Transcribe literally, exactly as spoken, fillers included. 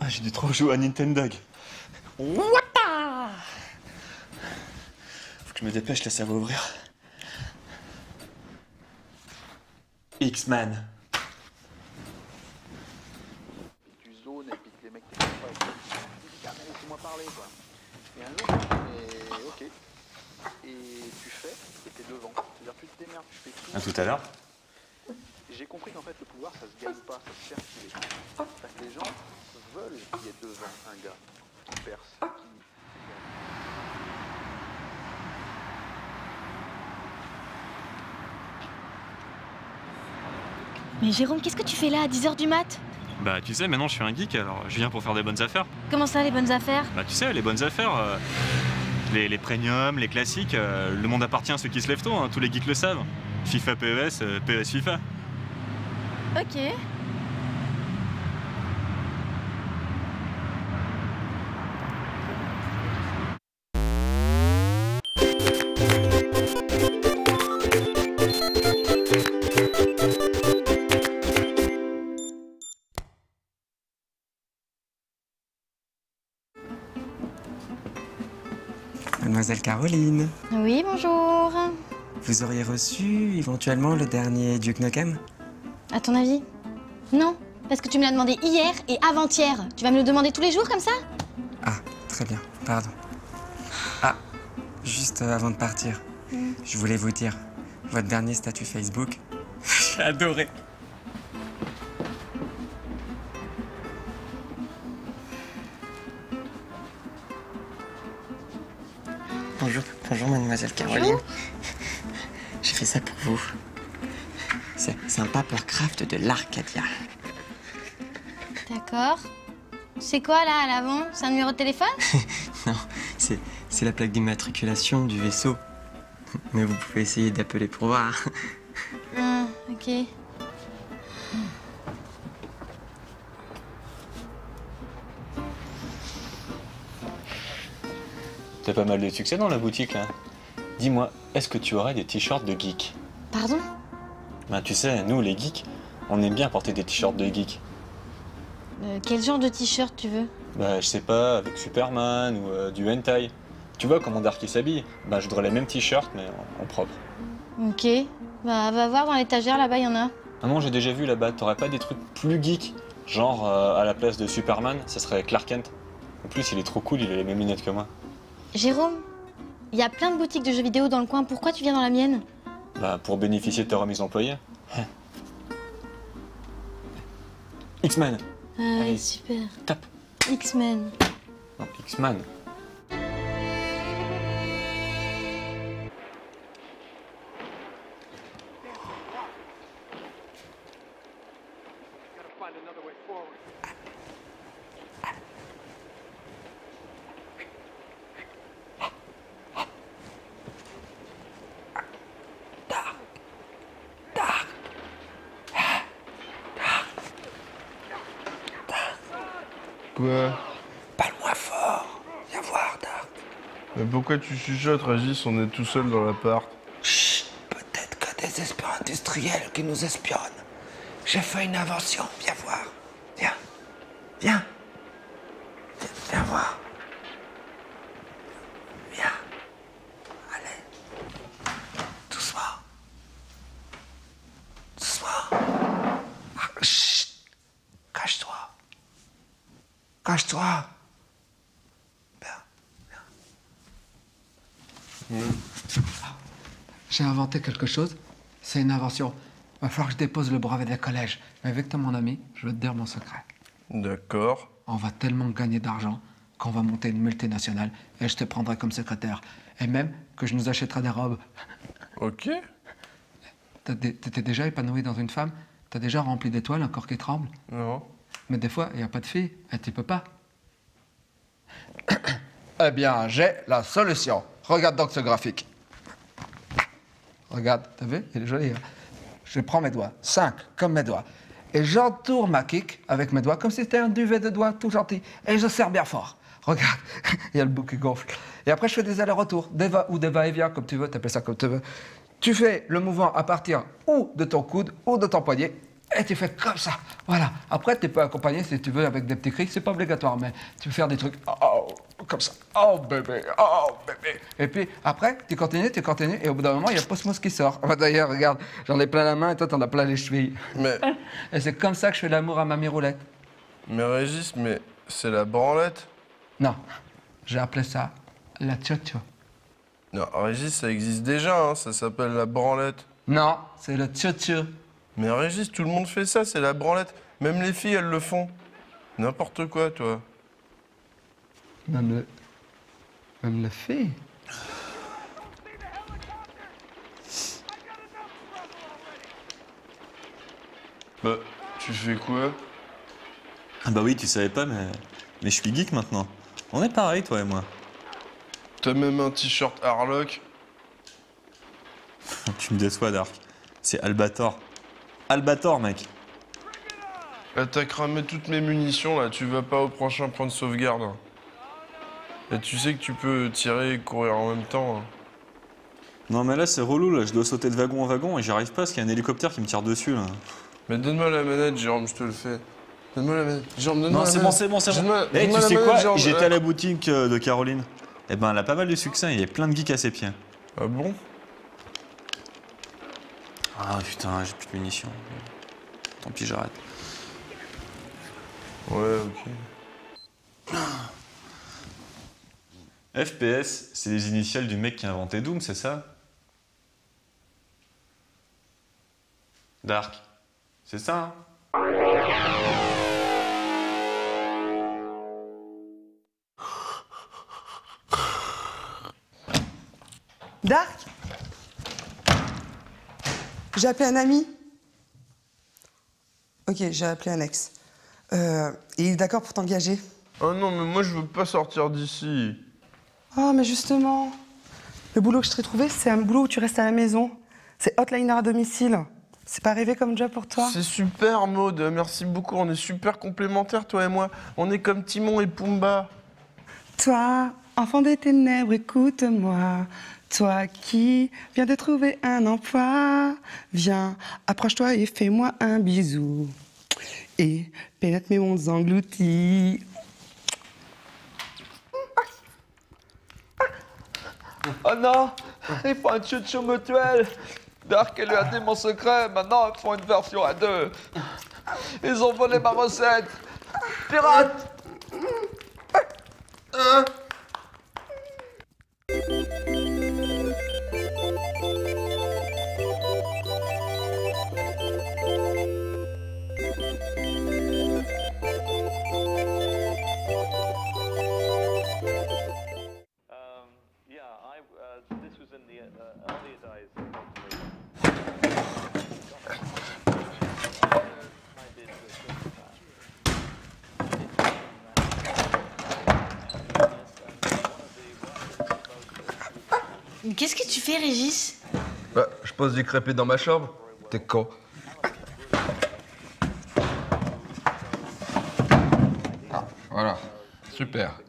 Ah, j'ai dû trop jouer à Nintendo. Wata! Faut que je me dépêche, là ça va ouvrir. X-Man. Tu zones et puis que les mecs t'écoutent pas et tout. Tu dis, ah, mais laissez-moi parler quoi. Et un jour, et ok. Et tu fais et t'es devant. C'est-à-dire tu te démerdes, tu fais tout. À tout à l'heure. J'ai compris qu'en fait le pouvoir ça se gagne pas, ça se cherche. Parce que les gens veulent qu'il y ait devant un gars qui perce, qui... Mais Jérôme, qu'est-ce que tu fais là à dix heures du mat? Bah tu sais, maintenant je suis un geek, alors je viens pour faire des bonnes affaires. Comment ça, les bonnes affaires? Bah tu sais, les bonnes affaires, euh, les, les premiums, les classiques, euh, le monde appartient à ceux qui se lèvent tôt, hein, tous les geeks le savent. FIFA P E S, euh, P E S FIFA. Ok. Mademoiselle Caroline, Oui, bonjour. vous auriez reçu éventuellement le dernier Duke Nukem? À ton avis? Non, parce que tu me l'as demandé hier et avant-hier. Tu vas me le demander tous les jours comme ça? Ah, très bien, pardon. Ah, juste euh, avant de partir, Mm. je voulais vous dire, votre dernier statut Facebook, j'ai adoré. Bonjour, bonjour mademoiselle Caroline. Bonjour. J'ai fait ça pour vous. C'est c'est un papercraft de l'Arcadia. D'accord. C'est quoi là à l'avant? C'est un numéro de téléphone? Non, c'est c'est la plaque d'immatriculation du vaisseau. Mais vous pouvez essayer d'appeler pour voir. Ah, ok. T'as pas mal de succès dans la boutique là. Dis-moi, est-ce que tu aurais des t-shirts de geek? Pardon? Bah tu sais, nous les geeks, on aime bien porter des t-shirts de geek. Euh, quel genre de t-shirt tu veux? Bah je sais pas, avec Superman ou euh, du hentai. Tu vois comment Darky s'habille? Bah je voudrais les mêmes t-shirts mais en, en propre. Ok. Bah, va voir dans l'étagère, là-bas, il y en a. Ah non, j'ai déjà vu là-bas, t'aurais pas des trucs plus geeks? Genre euh, à la place de Superman, ça serait Clark Kent. En plus il est trop cool, il a les mêmes lunettes que moi. Jérôme, il y a plein de boutiques de jeux vidéo dans le coin. Pourquoi tu viens dans la mienne? Bah pour bénéficier de ta remise employée. X-Man. Ah, Allez. super. Tape. X-Men. Non, X-Man. Quoi? Parle-moi fort. Viens voir, Dark. Mais pourquoi tu chuchotes, Régis? On est tout seul dans l'appart. Chut. Peut-être que des espions industriels qui nous espionnent. J'ai fait une invention. Viens voir. Viens. Viens. Viens, viens voir. Viens. Allez. Doucement. Doucement. Ah, chut. Cache-toi. Cache-toi. J'ai inventé quelque chose. C'est une invention. Il va falloir que je dépose le brevet des collèges. Mais avec toi, mon ami, je vais te dire mon secret. D'accord. On va tellement gagner d'argent qu'on va monter une multinationale et je te prendrai comme secrétaire. Et même que je nous achèterai des robes. Ok. T'as dé- T'étais déjà épanoui dans une femme? T'as déjà rempli d'étoiles, un corps qui tremble? Non. Mais des fois, il n'y a pas de fille et tu peux pas. Eh bien, j'ai la solution. Regarde donc ce graphique. Regarde, t'as vu? Il est joli. Hein? Je prends mes doigts, cinq, comme mes doigts, et j'entoure ma kick avec mes doigts, comme si c'était un duvet de doigts tout gentil. Et je serre bien fort. Regarde, il y a le bout qui gonfle. Et après, je fais des allers-retours, des va ou des va-et-vient, comme tu veux, t'appelles ça comme tu veux. Tu fais le mouvement à partir ou de ton coude ou de ton poignet, et tu fais comme ça. Voilà. Après, tu peux accompagner si tu veux avec des petits cris, c'est pas obligatoire, mais tu peux faire des trucs oh, comme ça. Oh bébé, oh bébé. Et puis après, tu continues, tu continues, et au bout d'un moment, il y a Posmos qui sort. D'ailleurs, regarde, j'en ai plein la main et toi, t'en as plein les chevilles. Mais, Et c'est comme ça que je fais l'amour à Mamie Roulette. mais Régis, mais c'est la branlette. Non, j'ai appelé ça la tchotcho. Non, Régis, ça existe déjà, hein, ça s'appelle la branlette. Non, c'est le tchotcho. Mais Régis, tout le monde fait ça, c'est la branlette. Même les filles, elles le font. N'importe quoi, toi. Même le... Même le fait. Bah, tu fais quoi? Ah bah oui, tu savais pas, mais, mais je suis geek maintenant. On est pareil, toi et moi. T'as même un t-shirt Harlock. Tu me déçois, Dark. C'est Albator. Albator, mec. Là, t'as cramé toutes mes munitions, là. Tu vas pas au prochain point de sauvegarde. hein. Et tu sais que tu peux tirer et courir en même temps. hein. Non, mais là, c'est relou, là. Je dois sauter de wagon en wagon et j'y arrive pas parce qu'il y a un hélicoptère qui me tire dessus, là. Mais donne-moi la manette, Jérôme, je te le fais. Donne-moi la manette. Jérôme, donne-moi Non, la c'est bon, manette. c'est bon, c'est bon. Donne-moi- Eh, donne-moi tu la sais manette, quoi? Jérôme. J'étais Euh, à la boutique euh, de Caroline. Eh ben, elle a pas mal de succès. Il y a plein de geeks à ses pieds. Ah bon? Ah putain, j'ai plus de munitions. Tant pis, j'arrête. Ouais, ok. F P S, c'est les initiales du mec qui a inventé Doom, c'est ça? Dark. C'est ça, hein? Dark? J'ai appelé un ami. Ok, j'ai appelé un ex. Euh, et il est d'accord pour t'engager. Oh non, mais moi, je veux pas sortir d'ici. Oh, mais justement, le boulot que je t'ai trouvé, c'est un boulot où tu restes à la maison. C'est hotliner à domicile. C'est pas rêvé comme job pour toi? C'est super, Maud. Merci beaucoup. On est super complémentaires, toi et moi. On est comme Timon et Pumba. Toi, enfant des ténèbres, écoute-moi. Toi qui viens de trouver un emploi, viens, approche-toi et fais-moi un bisou. Et pénètre mes mondes engloutis. Oh non, il faut un tchotcho mutuel. Dark, elle lui a dit mon secret, maintenant ils font une version à deux. Ils ont volé ma recette. Pirate! Um, yeah, I, uh, this was in the uh, earlier days. Qu'est-ce que tu fais, Régis? Bah, je pose du crêpé dans ma chambre. T'es con. Ah, voilà. Super.